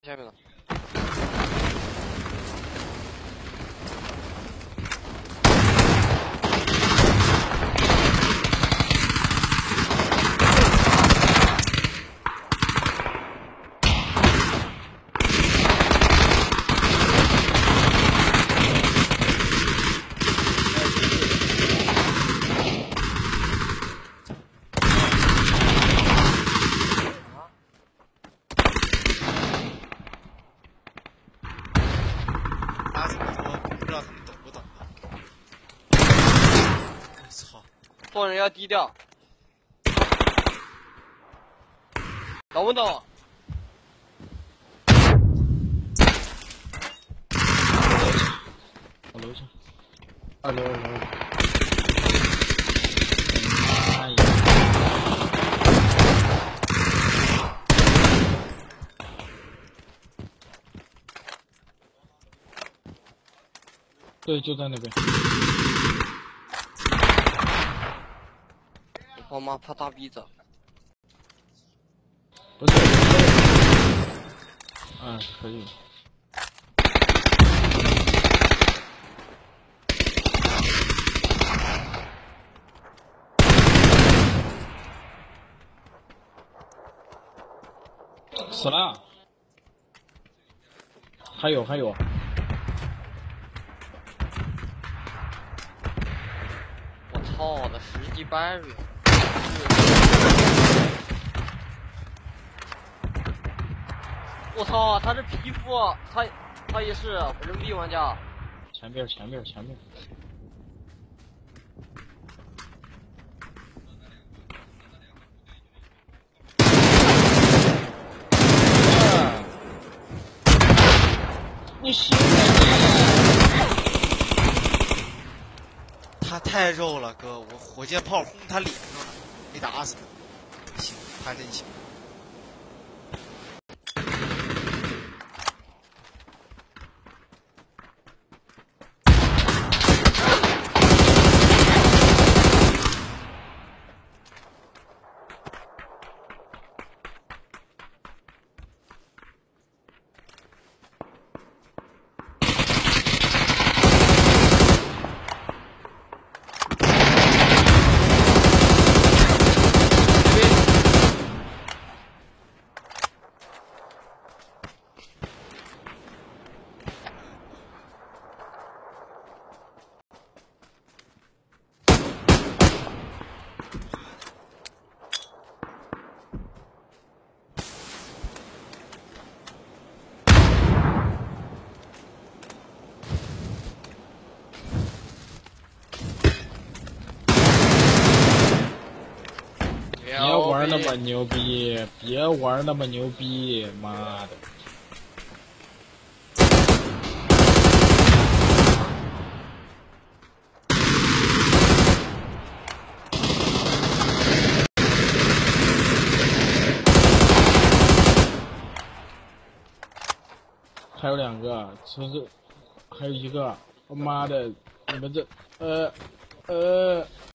下面了。做人要低调，懂不懂？ 我楼下，2楼。哎呀！对，就在那边。 我妈怕大逼子。 不是。嗯，可以。死了。还有。 我操，我的10级 barry。我操，他是皮肤，他也是人币玩家。 前面。你行他太肉了，哥，我火箭炮轰他脸上了，没打死。行，他真行。 别玩那么牛逼，妈的！还有2个，还有1个，我妈的，你们这，